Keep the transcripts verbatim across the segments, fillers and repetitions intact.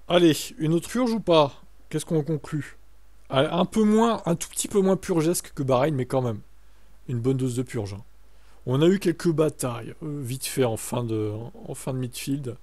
Allez, une autre purge ou pas? Qu'est-ce qu'on conclut? Allez, un peu moins, un tout petit peu moins purgesque que Bahreïn, mais quand même. Une bonne dose de purge, hein. On a eu quelques batailles, euh, vite fait en fin de, en fin de midfield.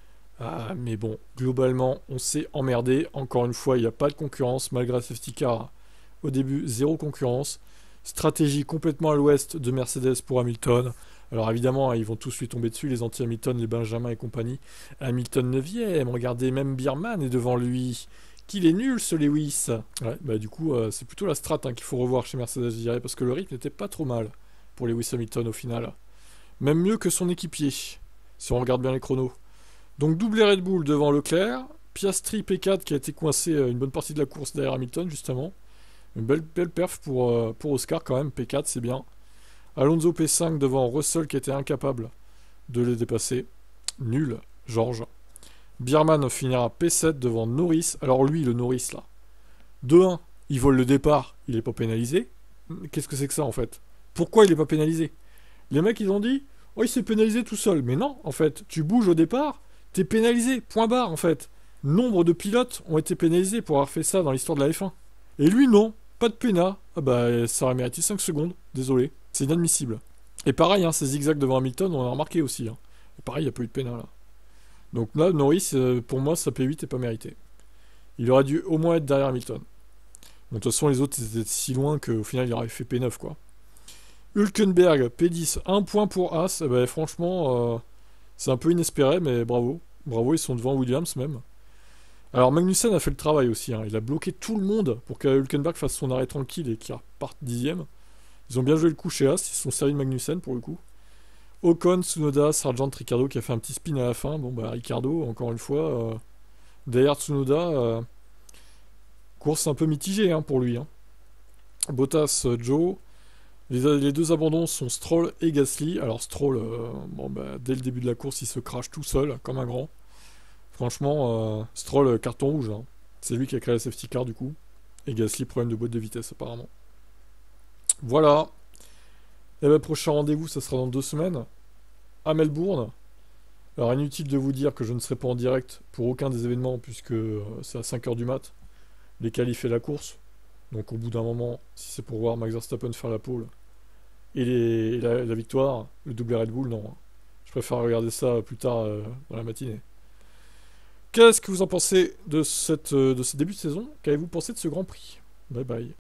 Ah, mais bon, globalement, on s'est emmerdé. Encore une fois, il n'y a pas de concurrence, malgré la safety car. Au début, zéro concurrence. Stratégie complètement à l'ouest de Mercedes pour Hamilton. Alors évidemment, hein, ils vont tous lui tomber dessus, les anti-Hamilton, les Benjamin et compagnie. Hamilton neuvième, regardez, même Bierman est devant lui. Qu'il est nul ce Lewis. Ouais, bah du coup, euh, c'est plutôt la strat hein, qu'il faut revoir chez Mercedes, je dirais, parce que le rythme n'était pas trop mal pour Lewis Hamilton au final. Même mieux que son équipier, si on regarde bien les chronos. Donc doublé Red Bull devant Leclerc, Piastri P quatre qui a été coincé euh, une bonne partie de la course derrière Hamilton justement. Une belle, belle perf pour, euh, pour Oscar quand même, P quatre c'est bien. Alonso P cinq devant Russell qui était incapable de les dépasser. Nul, Georges. Bierman finira P sept devant Norris. Alors lui, le Norris là. deux un, il vole le départ, il est pas pénalisé. Qu'est-ce que c'est que ça en fait? Pourquoi il est pas pénalisé? Les mecs ils ont dit, oh il s'est pénalisé tout seul. Mais non, en fait, tu bouges au départ, t'es pénalisé, point barre en fait. Nombre de pilotes ont été pénalisés pour avoir fait ça dans l'histoire de la F un. Et lui non, pas de péna. Ah bah ça aurait mérité cinq secondes, désolé. C'est inadmissible. Et pareil, hein, ces zigzags devant Hamilton, on a remarqué aussi, hein. Et pareil, il n'y a pas eu de péna là. Donc là, Norris, euh, pour moi, sa P huit est pas méritée. Il aurait dû au moins être derrière Hamilton. Bon, de toute façon, les autres étaient si loin qu'au final, il aurait fait P neuf quoi. Hülkenberg, P dix, un point pour As. Eh ben, franchement, euh, c'est un peu inespéré, mais bravo. Bravo, ils sont devant Williams même. Alors Magnussen a fait le travail aussi, hein. Il a bloqué tout le monde pour que Hülkenberg fasse son arrêt tranquille et qu'il reparte dixième. Ils ont bien joué le coup chez As, ils se sont servis de Magnussen pour le coup. Ocon, Tsunoda, Sargent, Ricardo qui a fait un petit spin à la fin. Bon bah Ricardo, encore une fois, euh, derrière Tsunoda, euh, course un peu mitigée hein, pour lui, hein. Bottas, euh, Joe. Les, les deux abandons sont Stroll et Gasly. Alors Stroll, euh, bon bah dès le début de la course, il se crache tout seul, comme un grand. Franchement, euh, Stroll, euh, carton rouge, hein. C'est lui qui a créé la safety car du coup. Et Gasly, problème de boîte de vitesse apparemment. Voilà. Et ben prochain rendez-vous, ça sera dans deux semaines, à Melbourne. Alors inutile de vous dire que je ne serai pas en direct pour aucun des événements puisque euh, c'est à cinq heures du mat, les qualifs et la course. Donc au bout d'un moment, si c'est pour voir Max Verstappen faire la pole et, les, et la, la victoire, le double Red Bull, non, hein. Je préfère regarder ça plus tard euh, dans la matinée. Qu'est-ce que vous en pensez de, cette, euh, de ce début de saison? Qu'avez-vous pensé de ce Grand Prix? Bye bye.